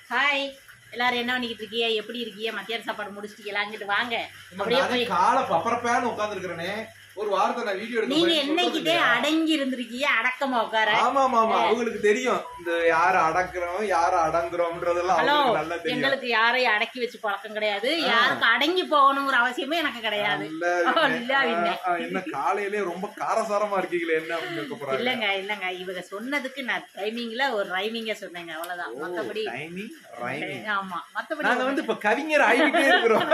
Hi எல்லாரும் என்ன பண்ணிக்கிட்டு இருக்கீங்க? எப்படி இருக்கீங்க? மத்தியான சாப்பாடு முடிச்சிட்டீங்களா? அங்கிட்டு வாங்க. அப்படியே போய் காலை பப்பரப்பேன்னு உட்கார்ந்துருக்கேனே. ஒரு வாரத்தை நான் வீடியோ எடுக்க நீங்க என்னைக்கிட்டே அடங்கி இருந்திருக்கீங்க, அடக்கமா உட்கார. ஆமா ஆமா அவங்களுக்கு தெரியும் இந்த யார அடக்குறோம் யார அடங்குறோம்ன்றதெல்லாம் அவங்களுக்கு நல்லா தெரியும். எங்களுக்கு யாரையும் அடக்கி வச்சு பழக்கம் கிடையாது, யாருக்கு அடங்கி போகணுங்கிற அவசியமே எனக்கு கிடையாது. என்ன காலையிலே ரொம்ப காரசாரமா இருக்கீங்களே என்ன அப்படின்னு போறாங்க. இல்லங்க இல்லங்க, இவங்க சொன்னதுக்கு நான் டைமிங்ல ஒரு ரைமிங்க சொன்னேங்க, அவ்வளவுதான். மத்தபடி ஆமா, மத்தபடி நாங்க வந்து இப்ப கவிஞர் ஆயிட்டே இருக்கிறோம்.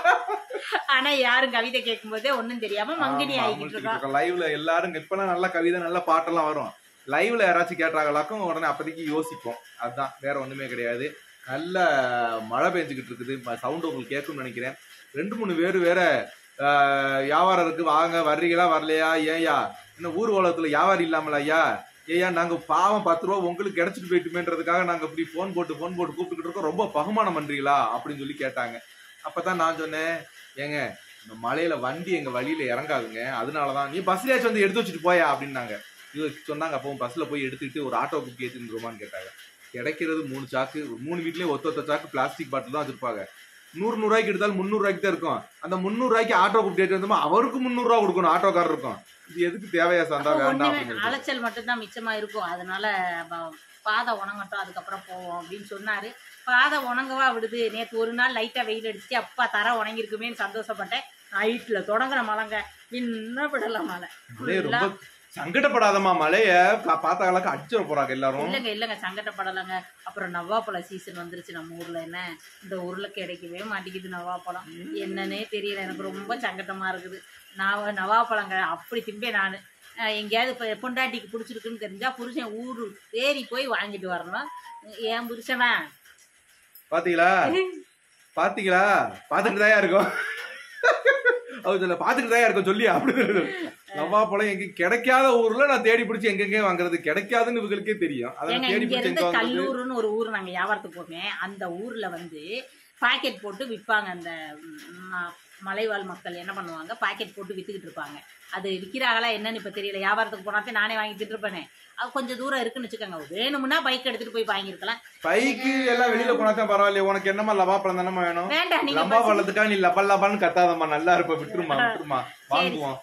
ஆனா யாரும் கவிதை கேட்கும் போதே ஒண்ணும் தெரியாம மங்கினி ஆகிட்டு இருக்கோம். லைவ்ல எல்லாரும் இப்பெல்லாம் நல்ல கவிதை நல்ல பாட்டெல்லாம் வரும். லைவ்ல யாராச்சும் கேட்டாங்களாக்கும் உடனே அப்போதைக்கு யோசிப்போம். அதுதான், வேற ஒண்ணுமே கிடையாது. நல்ல மழை பெஞ்சுக்கிட்டு இருக்குது. சவுண்ட் உங்களுக்கு கேட்கும்னு நினைக்கிறேன். 2-3 பேர் வேற வியாபாரம் இருக்கு, வாங்க வர்றீங்களா வரலையா, ஏயா இன்னும் ஊர் உலகத்துல வியாபாரம் இல்லாமல ஐயா, ஏயா நாங்க பாவம் 10 ரூபா உங்களுக்கு கிடைச்சிட்டு போயிட்டுமேன்றதுக்காக நாங்க இப்படி போன் போட்டு கூப்பிட்டுக்கிட்டு இருக்கோம், ரொம்ப பகுமானம் பண்றீங்களா அப்படின்னு சொல்லி கேட்டாங்க. அப்பதான் நான் சொன்னேன், ஏங்க இந்த மலையில வண்டி எங்க வழியில இறங்காதுங்க, அதனாலதான் நீ பஸ்லயாச்சும் வந்து எடுத்து வச்சுட்டு போயா அப்படின்னாங்க. இது சொன்னாங்க. அப்போ பஸ்ல போய் எடுத்துக்கிட்டு ஒரு ஆட்டோ புக் ஏற்றிருமான்னு கேட்டாங்க. கிடைக்கிறது 3 சாக்கு, 3 வீட்லயே ஒத்த சாக்கு பிளாஸ்டிக் பாட்டில் தான் வச்சிருப்பாங்க. 100 ரூபாய்க்கு எடுத்தாலும் 300 ரூபாய்க்கு தான் இருக்கும். அந்த 300 ரூபாய்க்கு ஆட்டோ புக் ஏற்றி வந்தோமா அவருக்கு 300 ரூபா கொடுக்கணும், ஆட்டோக்காரர் இருக்கும். இது எதுக்கு தேவையா சந்தா வேண்டாம், அலைச்சல் மட்டும்தான் மிச்சமா இருக்கும். அதனால பாதை உணங்கட்டும் அதுக்கப்புறம் போவோம் அப்படின்னு சொன்னாரு. பாதை உணங்கவா விடுது. நேற்று ஒரு நாள் லைட்டா வெயில் அடிச்சுட்டு அப்பா தர உணங்கிருக்குமேன்னு சந்தோஷப்பட்டேன். நைட்ல தொடங்குற மழைங்க, இன்னும் விடலாம் மழை. ரொம்ப சங்கடப்படாதமா, மழைய பார்த்தாங்களாக்க அடிச்சிட போறாங்க எல்லாரும். இல்லங்க சங்கடப்படலைங்க. அப்புறம் நவாப்பழ சீசன் வந்துருச்சு நம்ம ஊர்ல. என்ன இந்த ஊர்ல கிடைக்கவே மாட்டேங்குது நவாப்பழம், என்னன்னே தெரியல. எனக்கு ரொம்ப சங்கடமா இருக்குது. நவாப்பழங்க அப்படி திம்பேன் நானு. எங்கேயாவது பொண்டாட்டிக்கு பிடிச்சிருக்குன்னு தெரிஞ்சா புருஷன் ஊரு தேடி போய் வாங்கிட்டு வரணும். ஏன் புருஷனா பாத்தீங்களா பாத்துக்கிட்டு தான் இருக்கும். பாத்துக்கிட்டு தான் இருக்கும் சொல்லி அப்படி நவாப்பழம் எங்க கிடைக்காத ஊர்ல நான் தேடி பிடிச்சி எங்கெங்க வாங்குறது, கிடைக்காதுன்னு இவங்களுக்கே தெரியும். கல்லூர்னு ஒரு ஊர் நாங்க வியாபாரத்துக்கு போவேன். அந்த ஊர்ல வந்து பாக்கெட் போட்டு விற்பாங்க. அந்த மலைவாழ் மக்கள் என்ன பண்ணுவாங்க, பாக்கெட் போட்டு வித்துக்கிட்டு இருப்பாங்க. அது விற்கிறாங்களா என்னன்னு இப்ப தெரியல. வியாபாரத்துக்கு போனாத்தே நானே வாங்கிட்டு இருப்பேனே. அது கொஞ்சம் தூரம் இருக்குன்னு வச்சுக்கோங்க, வேணும்னா பைக் எடுத்துட்டு போய் வாங்கிருக்கலாம். பைக்கு எல்லாம் வெளியில போனாதான் பரவாயில்ல. உனக்கு என்னமா லவாப்பழம் தானமா வேணும்? வேண்டாம், லம்பா பழத்துக்கா நீ லப்பான்னு கத்தாதம்மா, நல்லா இருப்ப, விட்டுருமா வாங்குவோம்.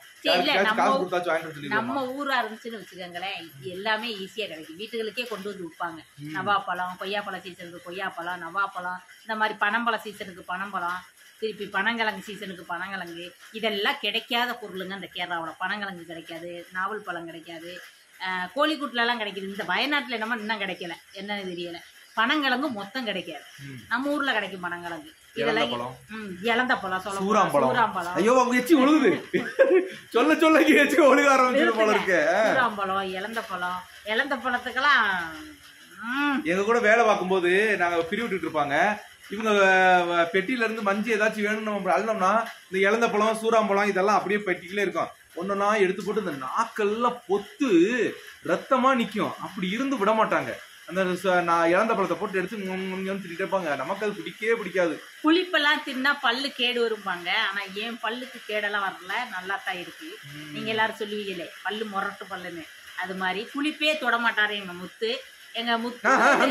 நம்ம ஊரா இருந்துச்சுன்னு வச்சுக்கோங்களேன், எல்லாமே ஈஸியா கிடைக்கும். வீட்டுகளுக்கே கொண்டு வந்து விற்பாங்க. நவாப்பழம், கொய்யாப்பழ சீசனுக்கு கொய்யாப்பழம், நவாப்பழம், இந்த மாதிரி பனம்பழ சீசனுக்கு பனம்பழம், திருப்பி பனங்கிழங்கு சீசனுக்கு பனங்கிழங்கு. இதெல்லாம் கிடைக்காத பொருளுங்க இந்த கேரளாவில். பனங்கிழங்கு கிடைக்காது, நாவல் பழம் கிடைக்காது, கோழிக்கூட்டுலாம் கிடைக்குது. இந்த வயநாட்டுல என்னமோ இன்னும் கிடைக்கல, என்னன்னு தெரியல. பனங்கிழங்கு மொத்தம் கிடைக்காது. நம்ம ஊர்ல கிடைக்கும் பனங்கிழங்கு. இதெல்லாம் இழந்த பழம், சூறாம்பழம். ஐயோ அவங்க எச்சி ஒழுகுது, சொல்ல எச்சி ஒழுக ஆரம்பிச்சு போல இருக்கு. சூறாம்பழம், இழந்த பழத்துக்கெல்லாம் எங்க கூட வேலை பார்க்கும்போது நாங்க பிரி விட்டுட்டு இருப்பாங்க. இவங்க பெட்டியில இருந்து மஞ்சி ஏதாச்சும் வேணும்னு நம்ம அள்ளோம்னா இந்த இழந்த பழம் சூறாம்பழம் இதெல்லாம் அப்படியே பெட்டிக்குள்ளே இருக்கும். ஒன்னொன்னா எடுத்து போட்டு இந்த நாக்கெல்லாம் பொத்து ரத்தமா நிக்கும். அப்படி இருந்து விட மாட்டாங்க. அந்த நான் இழந்த பழத்தை போட்டு எடுத்து திட்டிட்டு இருப்பாங்க. நமக்கு அது பிடிக்கவே பிடிக்காது. புளிப்பெல்லாம் தின்னா பல்லு கேடு வரும்பாங்க. ஆனா ஏன் பல்லுக்கு கேடெல்லாம் வரல, நல்லா தான் இருக்கு. நீங்க எல்லாரும் சொல்லுவீங்களே பல்லு முரட்டு பல்லுன்னு, அது மாதிரி புளிப்பே தொட மாட்டாரு எங்க முத்து. எங்க முத்து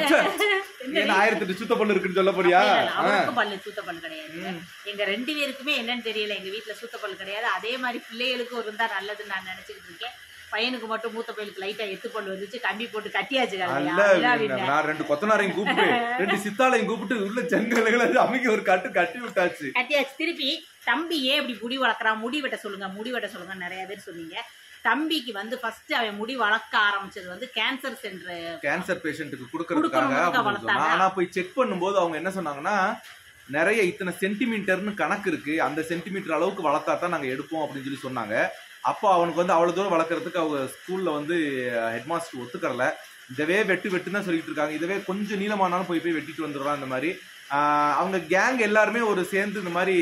1008 சுத்த பல்லு இருக்குன்னு சொல்ல போறியா? அவருக்கும் பல்லு சுத்த பல்லு கிடையாது. எங்க 2 பேருக்குமே என்னன்னு தெரியல, எங்க வீட்டுல சுத்த பல்லு கிடையாது. அதே மாதிரி பிள்ளைகளுக்கும் இருந்தா நல்லதுன்னு நான் நினைச்சுக்கிட்டு இருக்கேன். பையனுக்கு மட்டும் மூத்த பையனுக்கு லைட்டா எத்து பல்லு வந்துச்சு, கம்பி போட்டு கட்டியாச்சு. நான் 2 கொத்தனாரையும் கூப்பிட்டு 2 சித்தாளையும் கூப்பிட்டு உள்ள ஜன்னல்களை அமைக்க ஒரு கட்டி விட்டாச்சு, கட்டியாச்சு. திருப்பி தம்பி ஏன் இப்படி முடி வளர்க்குறான், முடி வெட்ட சொல்லுங்க நிறைய பேர் சொன்னீங்க. தம்பிக்கு வந்து ஃபர்ஸ்ட் அவன் முடி வளர்க்க ஆரம்பிச்சது வந்து கேன்சர் பேஷண்ட்டுக்கு கொடுக்கறதுக்காக. ஆனா போய் செக் பண்ணும்போது அவங்க என்ன சொன்னாங்கன்னா, நிறைய இத்தனை சென்டிமீட்டர்னு கணக்கு இருக்கு, அந்த சென்டிமீட்டர் அளவுக்கு வளர்த்தா தான் நாங்க எடுப்போம் அப்படின்னு சொல்லி சொன்னாங்க. அப்போ அவனுக்கு வந்து அவ்வளவு தூரம் வளர்க்கறதுக்கு அவங்க ஸ்கூல்ல வந்து ஹெட்மாஸ்டர் ஒத்துக்கறல. இதவே வெட்டுன்னு தான் சொல்லிட்டு இருக்காங்க. இதவே கொஞ்சம் நீளமானாலும் போய் வெட்டிட்டு வந்துடுறான். இந்த மாதிரி அவங்க கேங் எல்லாருமே ஒரு சேர்ந்து இந்த மாதிரி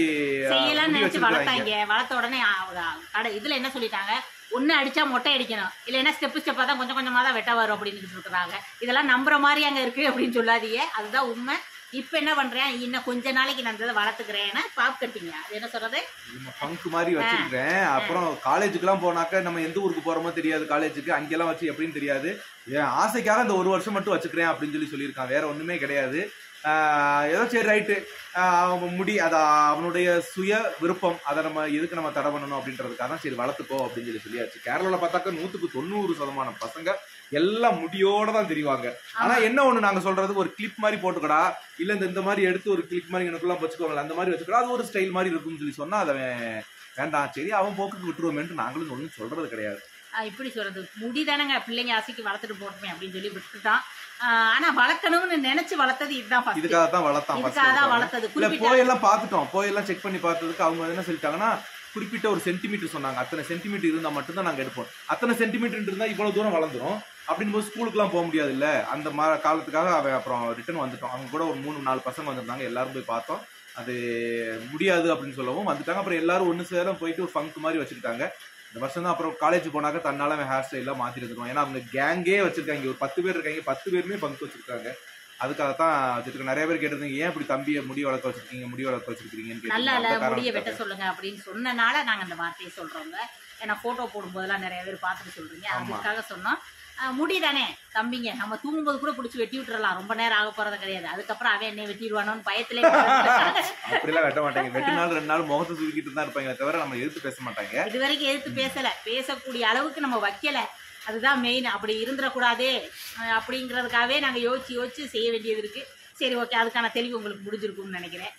வளர்த்த உடனே இதுல என்ன சொல்லிட்டாங்க, ஒன்னு அடிச்சா மொட்டை அடிக்கணும், இல்லைன்னா ஸ்டெப்பா தான் கொஞ்சம் கொஞ்சமா தான் வெட்ட வரும் அப்படின்னு இருக்கிறாங்க. இதெல்லாம் நம்புற மாதிரி அங்க இருக்கு அப்படின்னு சொல்லாதீங்க, அதுதான் உண்மை. இப்ப என்ன பண்றேன், இன்னும் கொஞ்ச நாளைக்கு நான் வளர்த்துக்கிறேன். பாப் கட்டிங்க, அது என்ன சொல்றது, பங்கு மாதிரி வச்சிருக்கேன். அப்புறம் காலேஜுக்கு எல்லாம் போனாக்க நம்ம எந்த ஊருக்கு போறோமோ தெரியாது, காலேஜுக்கு அங்கெல்லாம் வச்சு எப்படின்னு தெரியாது. என் ஆசைக்காக இந்த 1 வருஷம் மட்டும் வச்சுக்கிறேன் அப்படின்னு சொல்லியிருக்கான். வேற ஒண்ணுமே கிடையாது. ஏதோ சரி ரைட்டு முடி அது அவனுடைய சுய விருப்பம், அதை நம்ம எதுக்கு நம்ம தடை பண்ணணும் அப்படின்றதுக்காக தான் சரி வளர்த்துக்கோ அப்படின்னு சொல்லியாச்சு. கேரளாவில் பார்த்தாக்க 100% பசங்க எல்லாம் முடியோட தான் தெரிவாங்க. ஆனா என்ன ஒண்ணு நாங்க சொல்றது, ஒரு கிளிப் மாதிரி போட்டுக்கடா, இல்ல இந்த மாதிரி எடுத்து ஒரு கிளிப் மாதிரி எனக்குலாம் வச்சுக்கோங்களேன், அந்த மாதிரி வச்சுக்கடா, அது ஒரு ஸ்டைல் மாதிரி இருக்கும்னு சொல்லி சொன்னா அதை வேண்டாம், சரி அவன் போக்குக்கு விட்டுருவோமேன்ட்டு நாங்களும் ஒன்றும் சொல்றது கிடையாது. இப்படி சொல்றது முடிதானங்க, பிள்ளைங்க ஆசைக்கு வளர்த்துட்டு போட்டுமே அப்படின்னு சொல்லி விட்டுட்டான். ஆனா வளர்க்கணும்னு நினைச்சு வளர்த்தது இதுதான். இதுக்காக தான் வளர்த்தது. போயெல்லாம் பார்த்துட்டோம், போயெல்லாம் செக் பண்ணி பார்த்ததுக்கு அவங்க என்ன சொல்லிட்டாங்கன்னா, குறிப்பிட்ட ஒரு சென்டிமீட்டர் சொன்னாங்க, அத்தனை சென்டிமீட்டர் இருந்தா மட்டும்தான் நாங்க எடுப்போம். அத்தனை சென்டிமீட்டர் இருந்தா இவ்வளவு தூரம் வளர்ந்துரும் அப்படின்னு போது ஸ்கூலுக்குலாம் போக முடியாது இல்ல, அந்த காலத்துக்காக அவன் அப்புறம் ரிட்டர்ன் வந்துட்டோம். அவங்க கூட ஒரு 3-4 பசங்க வந்திருந்தாங்க, எல்லாரும் போய் பார்த்தோம், அது முடியாது அப்படின்னு சொல்லவும் வந்துட்டாங்க. அப்புறம் எல்லாரும் ஒன்று சேர போயிட்டு ஒரு ஃபங்க் மாதிரி வச்சுக்கிட்டாங்க. இந்த வருஷம் தான் அப்புறம் காலேஜ் போனாக்க தன்னால அவன் ஹேர் ஸ்டைலாம் மாத்திட்டு இருக்கோம். ஏன்னா அவங்க கேங்கே வச்சிருக்காங்க, ஒரு 10 பேர் இருக்காங்க, 10 பேருமே ஃபங்க் வச்சிருக்காங்க. அதுக்காகத்தான் வச்சிருக்கேன். நிறைய பேர் கேட்டிருந்தீங்க, ஏன் இப்படி தம்பியை முடி வளர்க்க வச்சிருக்கீங்க, முடி வளர்க்க வச்சிருக்கீங்கன்னு. நல்லா முடிய வெட்ட சொல்லுங்க அப்படின்னு சொன்னனால நாங்க அந்த வார்த்தையை சொல்றோங்க. ஏன்னா போட்டோ போடும்போதெல்லாம் நிறைய பேர் பார்த்துட்டு சொல்றீங்க, அதுக்காக சொன்னோம். முடிதானே தம்பிங்க, நம்ம தூங்கும்போது கூட பிடிச்சி வெட்டி விட்டுறலாம், ரொம்ப நேரம் ஆக போறது கிடையாது. அதுக்கப்புறம் அவன் என்னை வெட்டிடுவானோன்னு பயத்திலே அப்படிலாம் வெட்ட மாட்டாங்க. 2 நாள் 2 நாள் முகத்தை தூக்கிட்டு தான் இருப்பாங்க, தவிர நம்ம எதிர்த்து பேச மாட்டாங்க. இது வரைக்கும் எதிர்த்து பேசல, பேசக்கூடிய அளவுக்கு நம்ம வைக்கல, அதுதான் மெயின். அப்படி இருந்துடக்கூடாதே அப்படிங்கிறதுக்காகவே நாங்க யோசிச்சு செய்ய வேண்டியது இருக்கு. சரி ஓகே, அதுக்கான தெளிவு உங்களுக்கு முடிஞ்சிருக்கும்னு நினைக்கிறேன்.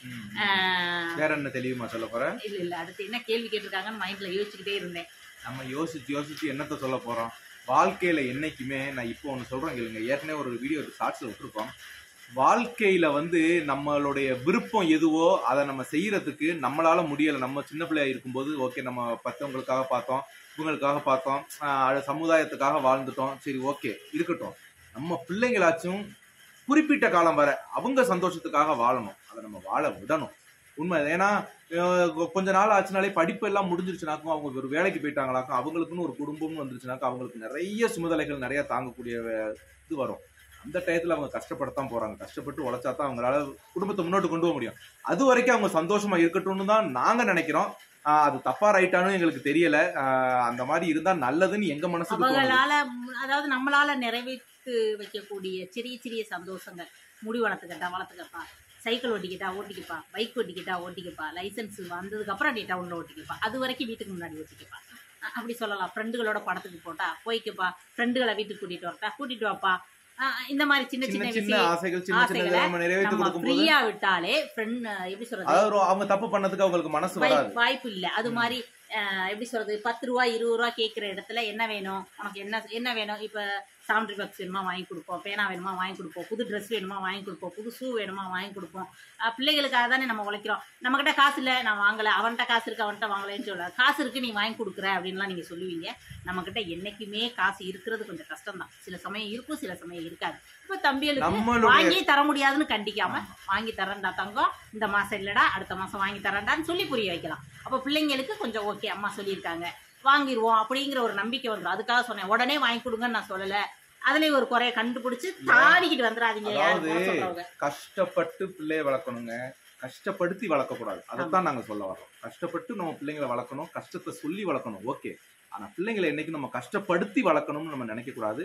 வேற என்ன தெளிவுமா சொல்ல போறேன்? இல்ல அடுத்து என்ன கேள்வி கேட்டிருக்காங்கன்னு மைண்ட்ல யோசிச்சுக்கிட்டே இருந்தேன். நம்ம யோசிச்சு என்னத்த சொல்ல போறோம். வாழ்க்கையில என்னைக்குமே நான் இப்போ ஒன்று சொல்றேன் கேளுங்க, ஏற்கனவே ஒரு வீடியோ ஷார்ட்ஸ்ல விட்டுருப்போம். வாழ்க்கையில நம்மளுடைய விருப்பம் எதுவோ அதை நம்ம செய்யறதுக்கு நம்மளால முடியலை. நம்ம சின்ன பிள்ளையா இருக்கும்போது ஓகே, நம்ம பத்தவங்களுக்காக பார்த்தோம், இவங்களுக்காக பார்த்தோம், சமுதாயத்துக்காக வாழ்ந்துட்டோம், சரி ஓகே இருக்கட்டும். நம்ம பிள்ளைங்களாச்சும் குறிப்பிட்ட காலம் வர அவங்க சந்தோஷத்துக்காக வாழணும், அதை நம்ம வாழ விடணும். உண்மை. ஏன்னா கொஞ்ச நாள் ஆச்சுனாலே படிப்பு எல்லாம் முடிஞ்சிருச்சுனாக்கும், அவங்க ஒரு வேலைக்கு போயிட்டாங்களாக்கும், அவங்களுக்குன்னு ஒரு குடும்பம்னு வந்துருச்சுனாக்கா அவங்களுக்கு நிறைய சுமதலைகள் நிறைய தாங்கக்கூடிய இது வரும். அந்த டயத்துல அவங்க கஷ்டப்படத்தான் போறாங்க. கஷ்டப்பட்டு உழைச்சா தான் அவங்களால குடும்பத்தை முன்னோட்டு கொண்டு போக முடியும். அது வரைக்கும் அவங்க சந்தோஷமா இருக்கட்டும்னு தான் நாங்க நினைக்கிறோம். அது தப்பா ரைட்டானு எங்களுக்கு தெரியல. அந்த மாதிரி இருந்தா நல்லதுன்னு எங்க மனசுக்கு அவங்களால, அதாவது நம்மளால நிறைவேற்றி வைக்கக்கூடிய சிறிய சிறிய சந்தோஷங்கள், முடி வளர்த்துக்கிட்டா, சைக்கிள் ஓட்டிக்கப்பா, பைக் ஓட்டிக்கப்பா, லைசன்ஸ் வந்ததுக்கு அப்புறம் நீ டவுன்ல ஓட்டிக்கப்பா, அது வரைக்கும் வீட்டுக்கு முன்னாடி ஓட்டிக்கப்பா, அப்படி சொல்லலாம். ஃப்ரெண்டுகளோட படத்துக்கு போட்டா போய்க்கப்பா, ஃப்ரெண்டுகளை வீட்டுக்கு கூட்டிட்டு வாப்பா, இந்த மாதிரி சின்ன சின்ன ஆசைகளை ஃப்ரீயா விட்டாலே எப்படி சொல்றது, அவங்க தப்பு பண்ணதுக்கு அவங்களுக்கு மனசு வாய்ப்பு இல்ல. அது மாதிரி எப்படி சொல்றது, 10 ரூபா 20 ரூபா கேட்கிற இடத்துல என்ன வேணும் உனக்கு, என்ன வேணும், இப்ப சாம்பிள் பாக்ஸ் வேணுமா வாங்கி கொடுப்போம், பேனா வேணுமா வாங்கி கொடுப்போம், புது ட்ரெஸ் வேணுமா வாங்கி கொடுப்போம், புது ஷூ வேணுமா வாங்கி கொடுப்போம். பிள்ளைகளுக்காக தானே நம்ம உழைக்கிறோம். நம்ம கிட்ட காசு இல்லை, நான் வாங்கல, அவன்கிட்ட காசு இருக்கு, அவன்கிட்ட வாங்கலன்னு சொல்ல, காசு இருக்கு நீ வாங்கி கொடுக்குற அப்படின்லாம் நீங்க சொல்லுவீங்க. நம்ம கிட்ட என்னைக்குமே காசு இருக்கிறது கொஞ்சம் கஷ்டம் தான். சில சமயம் இருக்கும், சில சமயம் இருக்காது. இப்ப தம்பிகளுக்கு வாங்கி தர முடியாதுன்னு கண்டிக்காம, வாங்கி தரேன்டா தங்கம், இந்த மாசம் இல்லடா அடுத்த மாசம் வாங்கி தரேன்டான்னு சொல்லி புரிய வைக்கலாம். அப்ப பிள்ளைங்களுக்கு கொஞ்சம் ஓகே, அம்மா சொல்லியிருக்காங்க வாங்கிடுவோம் அப்படிங்கிற ஒரு நம்பிக்கை வந்துடும். அதுக்காக சொன்னேன், உடனே வாங்கி கொடுங்கன்னு நான் சொல்லல. அதுலயும் ஒரு குறைய கண்டுபிடிச்சு தாடிக்கிட்டு வந்துடாதீங்க. கஷ்டப்பட்டு பிள்ளைய வளர்க்கணுங்க, கஷ்டப்படுத்தி வளர்க்கக்கூடாது. அதைத்தான் நாங்க சொல்ல வரோம். கஷ்டப்பட்டு நம்ம பிள்ளைங்களை வளர்க்கணும், கஷ்டத்தை சொல்லி வளர்க்கணும் ஓகே. ஆனா பிள்ளைங்களை என்னைக்கு நம்ம கஷ்டப்படுத்தி வளர்க்கணும்னு நம்ம நினைக்க கூடாது.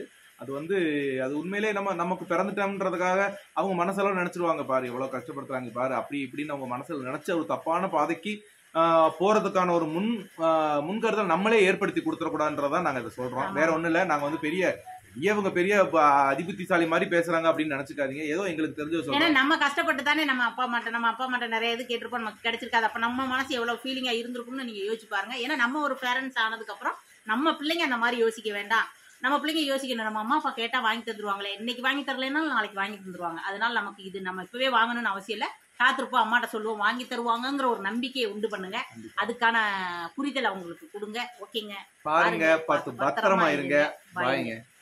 அது உண்மையிலே நமக்கு பிறந்துட்டோம்ன்றதுக்காக அவங்க மனசெல்லாம் நினைச்சிருவாங்க, பாரு எவ்வளவு கஷ்டப்படுத்துறாங்க பாரு, அப்படி இப்படின்னு அவங்க மனசுல நினைச்ச ஒரு தப்பான பாதைக்கு போறதுக்கான ஒரு முன்கருதல் நம்மளே ஏற்படுத்தி கொடுத்துடக்கூடாதுன்றதான் நாங்க இதை சொல்றோம். வேற ஒண்ணும் இல்ல. நாங்க பெரிய அதிபுத்திசாலி மாதிரி பேசுறாங்க அப்படின்னு நினைச்சுக்காதீங்க. ஏதோ எங்களுக்கு தெரிஞ்ச சொல்றோம். நம்ம கஷ்டப்பட்டு தானே நம்ம அப்பா அம்மா நிறைய இது கேட்டிருப்போம், நமக்கு கிடைச்சிருக்காது. அப்ப நம்ம மனசு எவ்வளவு ஃபீலிங்கா இருந்திருக்கும்னு நீங்க யோசிச்சு பாருங்க. ஏன்னா நம்ம ஒரு பேரண்ட்ஸ் ஆனதுக்கு அப்புறம் நம்ம பிள்ளைங்க அந்த மாதிரி யோசிக்க வேண்டாம். நம்ம பிள்ளைங்க யோசிக்கணும், நம்ம அம்மா அப்பா கேட்டா வாங்கி தந்துருவாங்களே, இன்னைக்கு வாங்கி தரலைன்னாலும் நாளைக்கு வாங்கி தந்துருவாங்க. அதனால நமக்கு இது நம்ம இப்பவே வாங்கணும்னு அவசியம் இல்லை. காத்திருப்போம், அம்மாட்ட சொல்லுவோம், வாங்கி தருவாங்கிற ஒரு நம்பிக்கையை உண்டு பண்ணுங்க. அதுக்கான புரிதல் அவங்களுக்கு கொடுங்க. ஓகேங்க, பாருங்க, பத்திரமா இருங்க. பாய்ங்க.